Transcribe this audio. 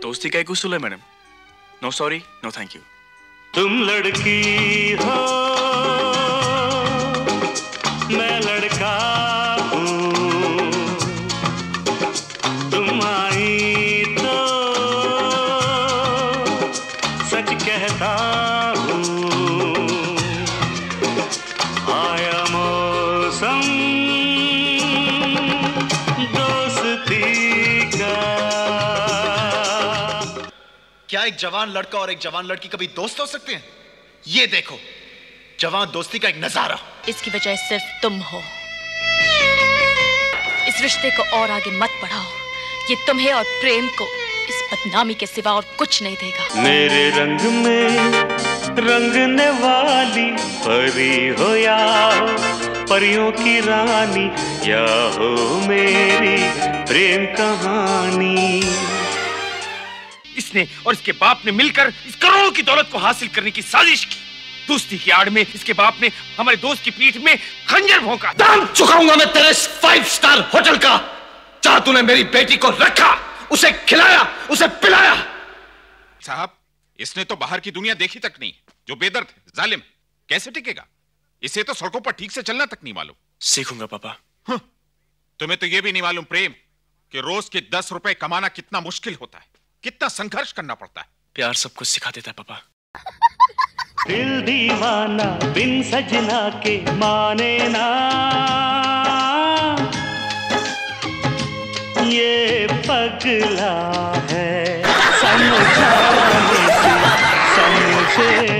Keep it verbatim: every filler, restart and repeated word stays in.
दोस्ती का एक उसूल है madam, no sorry no thank you. तुम लड़की हो मैं लड़का हूँ, तुम आई तो सच कहता हूँ, आया मौसम दोस्ती का। क्या एक जवान लड़का और एक जवान लड़की कभी दोस्त हो सकते हैं? ये देखो, जवान दोस्ती का एक नजारा। इसकी वजह सिर्फ तुम हो। इस रिश्ते को और आगे मत बढ़ाओ, ये तुम्हें और प्रेम को इस बदनामी के सिवा और कुछ नहीं देगा। मेरे रंग में रंगने वाली परी हो या हो परियों की रानी, या हो मेरी प्रेम कहानी। इसने और इसके बाप ने मिलकर इस करोड़ों की दौलत को हासिल करने की साजिश की। दोस्ती की आड़ में इसके बाप ने हमारे दोस्त की पीठ में खंजर भोंका। दाम चुकाऊंगा मैं तेरे फाइव स्टार होटल का, जहां तूने मेरी बेटी को रखा, उसे खिलाया, उसे पिलाया। साहब, इसने तो बाहर की दुनिया देखी तक नहीं, जो बेदर्द जालिम कैसे टिकेगा? इसे तो सड़कों पर ठीक से चलना तक नहीं मालूम। सीखूंगा पापा। तुम्हें तो यह भी नहीं मालूम प्रेम कि रोज के दस रुपए कमाना कितना मुश्किल होता है, कितना संघर्ष करना पड़ता है। प्यार सब कुछ सिखा देता है पापा। दिल दीवाना बिन सजना के माने ना, ये पगला है समझाने से समझे